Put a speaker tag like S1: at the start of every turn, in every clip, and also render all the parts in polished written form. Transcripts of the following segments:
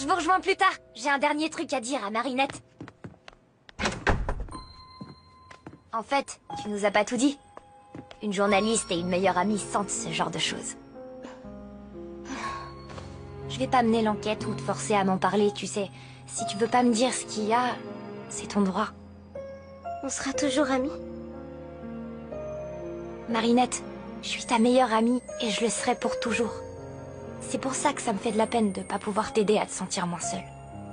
S1: je vous rejoins plus tard. J'ai un dernier truc à dire à Marinette. En fait, tu nous as pas tout dit. Une journaliste et une meilleure amie sentent ce genre de choses. Je vais pas mener l'enquête ou te forcer à m'en parler, tu sais. Si tu veux pas me dire ce qu'il y a, c'est ton droit.
S2: On sera toujours amis.
S1: Marinette, je suis ta meilleure amie et je le serai pour toujours. C'est pour ça que ça me fait de la peine de pas pouvoir t'aider à te sentir moins seule.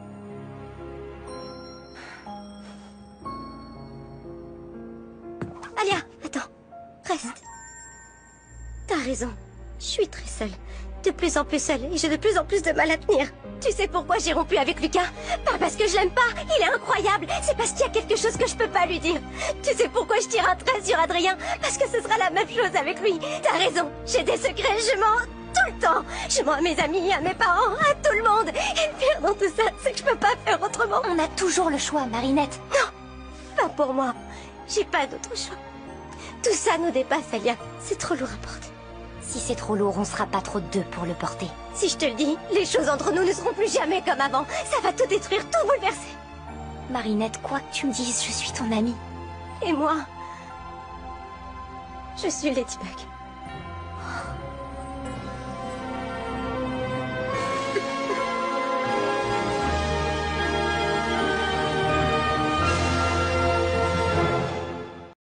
S2: Alia, attends. Reste. T'as raison. Je suis très seule. De plus en plus seule et j'ai de plus en plus de mal à tenir. Tu sais pourquoi j'ai rompu avec Lucas? Pas parce que je l'aime pas, il est incroyable. C'est parce qu'il y a quelque chose que je peux pas lui dire. Tu sais pourquoi je tire un trait sur Adrien? Parce que ce sera la même chose avec lui. T'as raison, j'ai des secrets, je mens tout le temps. Je mens à mes amis, à mes parents, à tout le monde. Et le pire dans tout ça, c'est que je peux pas faire autrement.
S1: On a toujours le choix, Marinette.
S2: Non, pas pour moi. J'ai pas d'autre choix. Tout ça nous dépasse, Alia. C'est trop lourd à porter.
S1: Si c'est trop lourd, on sera pas trop deux pour le porter.
S2: Si je te le dis, les choses entre nous ne seront plus jamais comme avant. Ça va tout détruire, tout bouleverser.
S1: Marinette, quoi que tu me dises, je suis ton amie.
S2: Et moi, je suis Ladybug.